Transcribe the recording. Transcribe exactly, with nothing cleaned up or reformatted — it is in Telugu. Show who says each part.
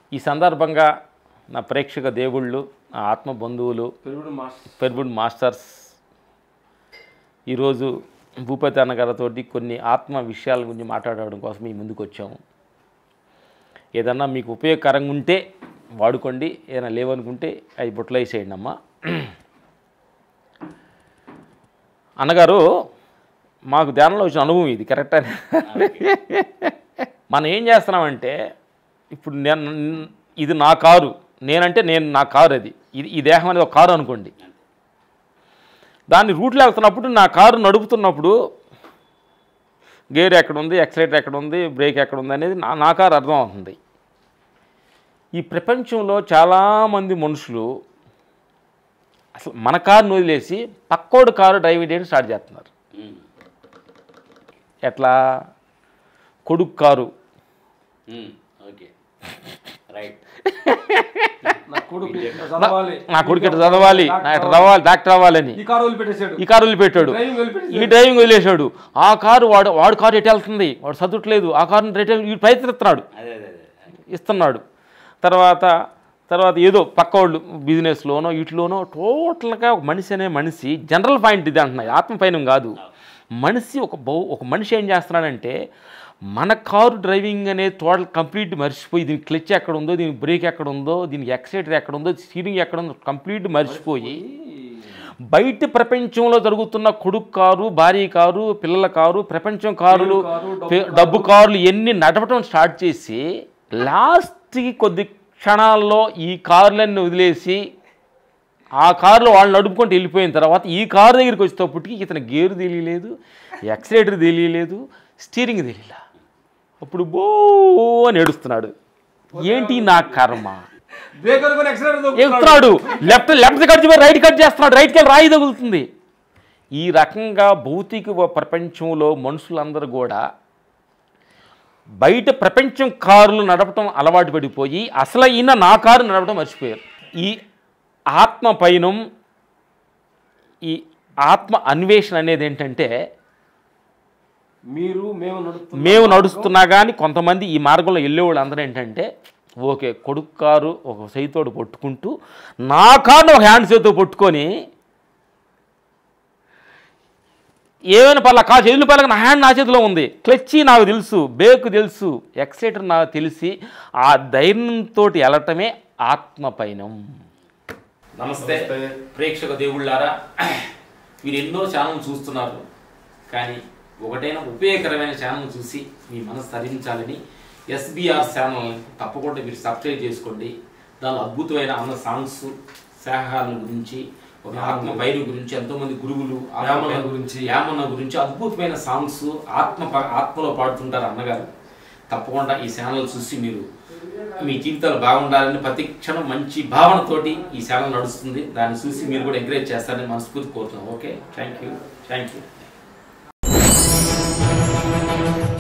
Speaker 1: ఈ సందర్భంగా నా ప్రేక్షక దేవుళ్ళు, నా ఆత్మ బంధువులు, పెరుగుడు మాస్టర్స్ ఈరోజు భూపతి అన్నగారితో కొన్ని ఆత్మ విషయాల గురించి మాట్లాడడం కోసం మీ ముందుకు వచ్చాము. ఏదన్నా మీకు ఉపయోగకరంగా ఉంటే వాడుకోండి, ఏదైనా లేవనుకుంటే అవి బుట్టలు వేసేయండి అమ్మ. అన్నగారు మాకు ధ్యానంలో వచ్చిన అనుభవం ఇది కరెక్ట్ అని. మనం ఏం చేస్తున్నామంటే ఇప్పుడు నేను ఇది నా కారు, నేనంటే నేను నా కారు, అది ఇది ఈ దేహం అనేది ఒక కారు అనుకోండి. దాన్ని రూట్లో వెళ్తున్నప్పుడు నా కారు నడుపుతున్నప్పుడు గేర్ ఎక్కడ ఉంది, యాక్సిలరేటర్ ఎక్కడ ఉంది, బ్రేక్ ఎక్కడ ఉంది అనేది నా నా కారు అర్థం అవుతుంది. ఈ ప్రపంచంలో చాలామంది మనుషులు అసలు మన కారును వదిలేసి పక్కోడు కారు డ్రైవింగ్ చేయడం స్టార్ట్ చేస్తున్నారు. ఎట్లా? కొడుకు కారు, నా కొడుకు ఎట్లా చదవాలి, నా ఎట్లా చదవాలి, డాక్టర్ అవ్వాలని ఈ కారు వదిలిపెట్టాడు, ఈ డ్రైవింగ్ వదిలేశాడు. ఆ కారు వాడు వాడు కారు ఎటు వెళ్తుంది, వాడు చదువుట్లేదు, ఆ కారుని రేట్ ప్రయత్నిస్తున్నాడు, ఇస్తున్నాడు. తర్వాత తర్వాత ఏదో పక్క వాళ్ళు బిజినెస్లోనో వీటిలోనో టోటల్గా ఒక మనిషి అనే మనిషి జనరల్ పాయింట్ ఇది అంటున్నాయి, ఆత్మపైనం కాదు. మనిషి ఒక బౌ ఒక మనిషి ఏం చేస్తున్నాడంటే మన కారు డ్రైవింగ్ అనేది టోటల్ కంప్లీట్ మర్చిపోయి దీనికి క్లచ్ ఎక్కడ ఉందో, దీనికి బ్రేక్ ఎక్కడ ఉందో, దీనికి యాక్సిలేటర్ ఎక్కడ ఉందో, స్టీరింగ్ ఎక్కడ ఉందో కంప్లీట్ మర్చిపోయి బయట ప్రపంచంలో జరుగుతున్న కొడుకు కారు, భార్య కారు, పిల్లల కారు, ప్రపంచం కారులు, డబ్బు కారులు ఎన్ని నడపడం స్టార్ట్ చేసి లాస్ట్కి కొద్ది క్షణాల్లో ఈ కార్లన్నీ వదిలేసి ఆ కారులో వాళ్ళు నడుపుకుంటూ వెళ్ళిపోయిన తర్వాత ఈ కారు దగ్గరికి వచ్చేటప్పటికి ఇతను గేరు తెలియలేదు, యాక్సిలేటర్ తెలియలేదు, స్టీరింగ్ తెలియలే. అప్పుడు బో అని ఏడుస్తున్నాడు, ఏంటి నా కర్మ. ఎక్కుతున్నాడు, లెఫ్ట్ లెఫ్ట్ కట్ చేసి రైట్ కట్ చేస్తున్నాడు, రైట్కి వెళ్ళి రాయి తగులుతుంది. ఈ రకంగా భౌతిక ప్రపంచంలో మనుషులందరూ కూడా బయట ప్రపంచం కారులు నడపటం అలవాటు పడిపోయి అసలు ఈయన నా కారు నడపడం మర్చిపోయారు. ఈ ఆత్మ పైనం, ఈ ఆత్మ అన్వేషణ అనేది ఏంటంటే మీరు మేము మేము నడుస్తున్నా కానీ కొంతమంది ఈ మార్గంలో వెళ్ళేవాళ్ళు అందరూ ఏంటంటే ఓకే కొడుకు కారు ఒక చేతితోడు పట్టుకుంటూ నా కారును ఒక హ్యాండ్ చేతితో పట్టుకొని ఏమైనా పర్లా కా చేతులు పర్లేదు, నా హ్యాండ్ నా చేతిలో ఉంది, క్లచ్చి నాకు తెలుసు, బ్రేక్ తెలుసు, ఎక్సలేటర్ నాకు తెలిసి ఆ ధైర్యంతో వెళ్ళటమే ఆత్మపైనం. నమస్తే ప్రేక్షక దేవుళ్ళారా, మీరు ఎన్నో ఛానల్ చూస్తున్నారు కానీ ఒకటైనా ఉపయోగకరమైన ఛానల్ చూసి మీ మనసు తరించాలని ఎస్బీఆర్ ఛానల్ తప్పకుండా మీరు సబ్స్క్రైబ్ చేసుకోండి. దానిలో అద్భుతమైన అన్న సాంగ్స్, శాఖల గురించి, ఒక ఆత్మ పైరు గురించి, ఎంతోమంది గురువులు యామన గురించి యామన గురించి అద్భుతమైన సాంగ్స్ ఆత్మ ఆత్మలో పాడుతుంటారు అన్నగారు. తప్పకుండా ఈ ఛానల్ చూసి మీరు మీ జీవితాలు బాగుండాలని ప్రతి క్షణం మంచి భావనతోటి ఈ ఛానల్ నడుస్తుంది. దాన్ని చూసి మీరు కూడా ఎంకరేజ్ చేస్తారని మనస్ఫూర్తి కోరుతున్నాం. Okay, thank you thank you